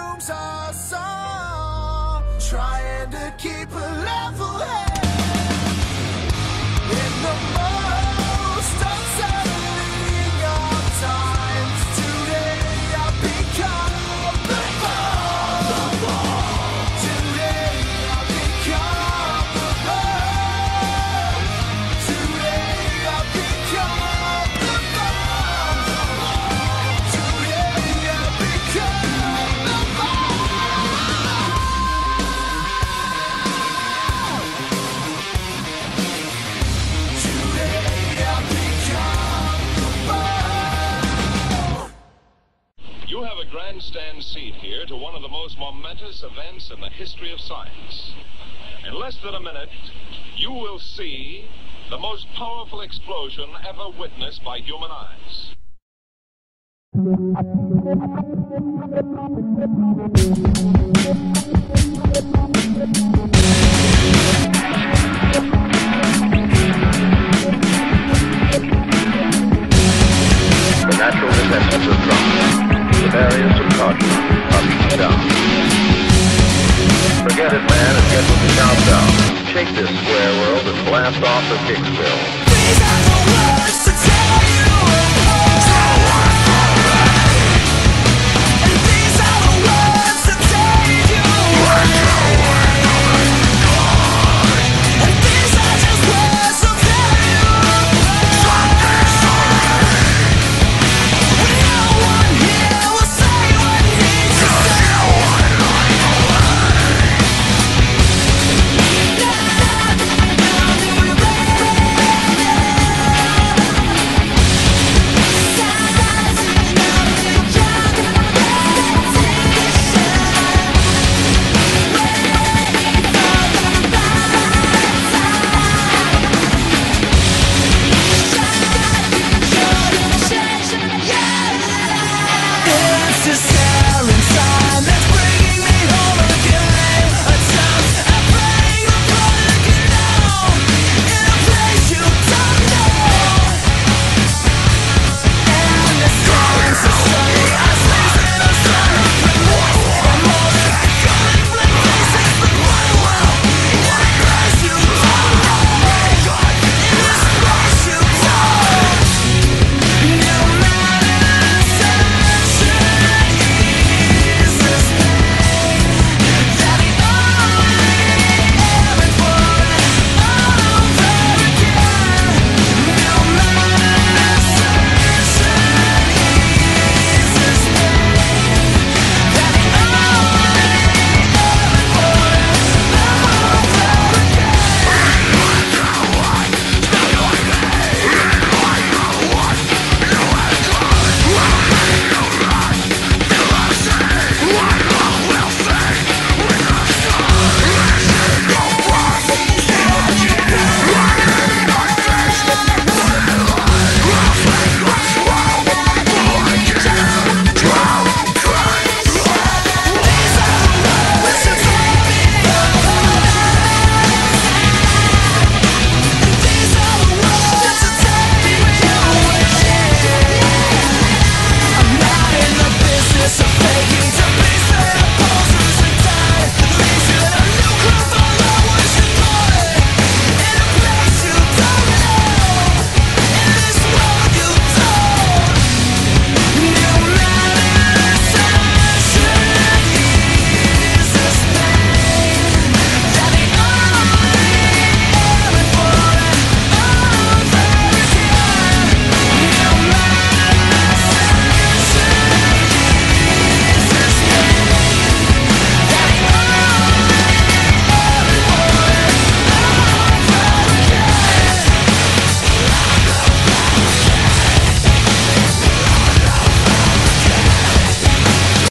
consumes us all, trying to keep a level head in the most unsettling of times. Today I've become the bomb. Today I've become the bomb. Today I've become the bomb. Today I've become the You have a grandstand seat here to one of the most momentous events in the history of science. In less than a minute, you will see the most powerful explosion ever witnessed by human eyes. The natural defenses are dropped. The barriers of caution are beaten down. Forget it, man, and get with the countdown. Shake this square world and blast off the kick spill. These are the words